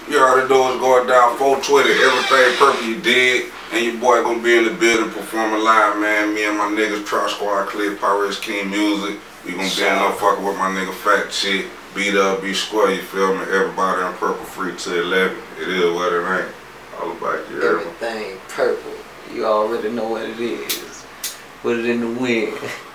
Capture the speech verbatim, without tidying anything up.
You already know it's going down four twenty. Everything purple you did. And your boy gonna be in the building performing live, man. Me and my niggas, Trap Squad, Clip, Pirates, King Music. We gonna be in there fucking with my nigga Fat Chick. Beat up, be square, you feel me? Everybody in purple free to eleven. It is what it ain't. All about you. Everything purple. You already know what it is. Put it in the wind.